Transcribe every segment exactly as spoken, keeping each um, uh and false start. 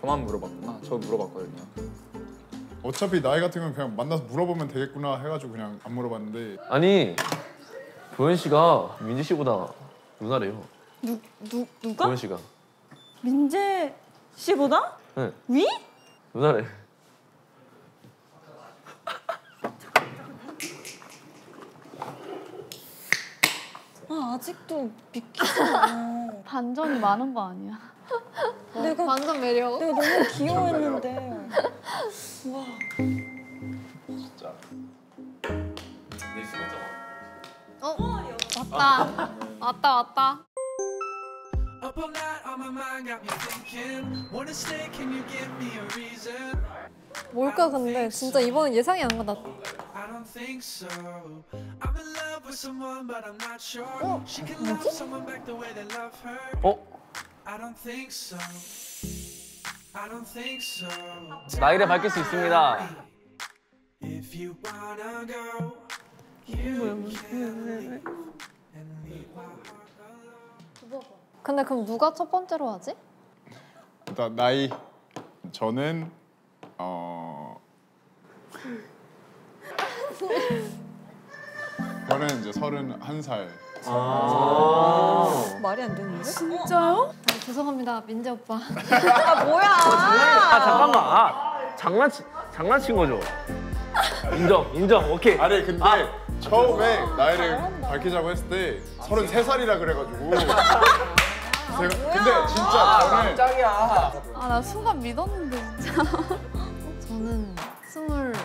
저만 물어봤구나. 저 물어봤거든요. 어차피 나이 같은 건 그냥 만나서 물어보면 되겠구나 해가지고 그냥 안 물어봤는데. 아니 도현 씨가 민지 씨보다 누나래요. 누, 누, 누가? 도현 씨가. 민재 씨보다? 네. 위? 누나래. 아, 아직도 믿기잖아. 반전이 많은 거 아니야? 내가 반전 매력. 내가 너무 귀여워했는데. 와. 진짜. 어? 왔다. 왔다 왔다. Up all night on my mind got me thinking. Wanna stay? Can you give me a reason? 뭘까 근데 진짜 이번엔 예상이 안 가. 나 I don't think so. I'm in love with someone but I'm not sure. She can love someone back the way they love her. 어? I don't think so. I don't think so. 나이를 밝힐 수 있습니다. If you wanna go, you can leave and leave my heart alone. 근데 그럼 누가 첫 번째로 하지? 일단 나이 저는 어 저는 이제 서른한 살. 아. 말이 안 되는데? 진짜요? 아, 죄송합니다 민재 오빠. 아, 뭐야? 아 잠깐만. 아, 장난치 장난친 거죠? 인정 인정 오케이. 아니 근데 아. 처음에 나이를 밝히자고 했을 때 서른세 살이라 그래가지고 제가 근데 진짜 저는 깜짝이야. 아 나 순간 믿었는데 진짜. 저는 스물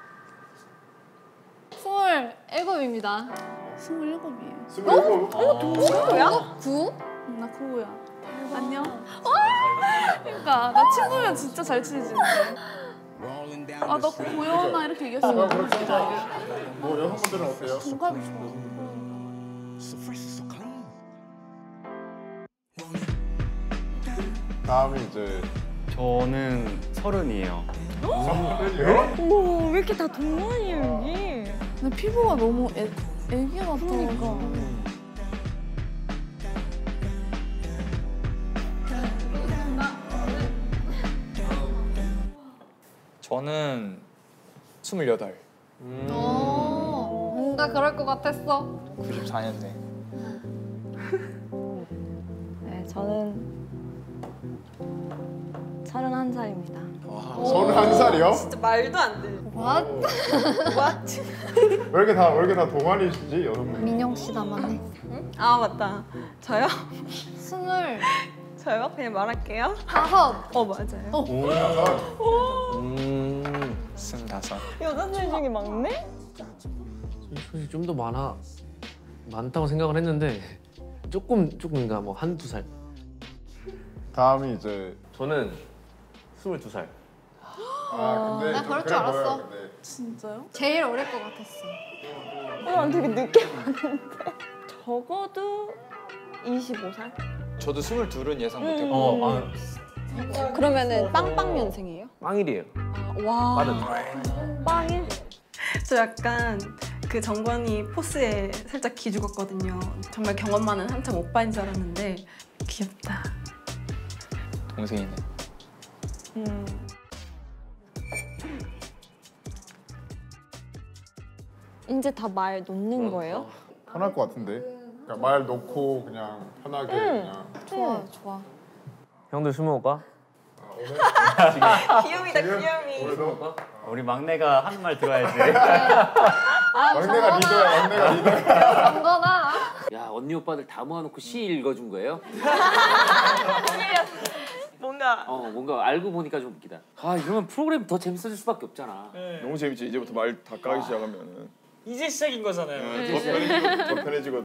스물 일곱입니다. 스물일곱이에요. 스물일곱. 뭐야? 구? 응, 나 구구야. 안녕. 와! 그러니까 나 친구면 진짜 잘 친해지는데. 아나 고연아 이렇게 얘기했으면 너무 좋다. 뭐 여성분들은 어때요? 동갑이 좋아. 다음이 이제 저는 서른이에요. 서른이요? 어머, 왜 이렇게 다 동안이에요, 여기? 근데 피부가 너무 애, 애기 같아. 그러니까. 저는 스물여덟. 어 뭔가 그럴 것 같았어. 구십사 년생. 네, 저는 서른한 살입니다. 서른한 살이요? 진짜 말도 안 돼. What? What? 왜 이렇게 다 왜 이렇게 다 동안이시지 여성분? 민영 씨 남았네. 아, 맞다. 저요? 스물 저요? 그냥 말할게요. 다섯. 어, 맞아요. 음. 스물다섯. 여자들 중에 막내? 솔직히 좀 더 많아 많다고 생각을 했는데 조금 조금인가 뭐 한두 살. 다음이 이제 저는 스물두 살. 아 근데 나 좀 그럴 줄 그래 알았어. 보여요, 근데. 진짜요? 제일 어릴 것 같았어. 어, 난 되게 늦게 봤는데. 적어도 이십오 살? 저도 스물둘은 예상 못했고. 어, 아, 그러면은 빵빵년생이에요? 빵일이에요. 와. 빠른. 빵일? 저 약간 그 정권이 포스에 살짝 기죽었거든요. 정말 경험 많은 한참 오빠인 줄 알았는데 귀엽다. 동생이네. 음. 이제 다 말 놓는 거예요? 편할 것 같은데. 그러니까 말 놓고 그냥 편하게 그냥. 좋아 좋아. 형들 술 먹을까? 귀요미다 귀요미. 오늘도 우리 막내가 하는 말 들어야지. 막내가 리더야. 막내가 리더야. 정건아. 야 언니 오빠들 다 모아놓고 시 읽어준 거예요? 뭔가 어 뭔가 알고 보니까 좀 웃기다. 아 이러면 프로그램 더 재밌어질 수밖에 없잖아. 너무 재밌지. 이제부터 말 다 까기 시작하면은. 이제 시작인 거잖아요. 더 편해지고 더 편해지고.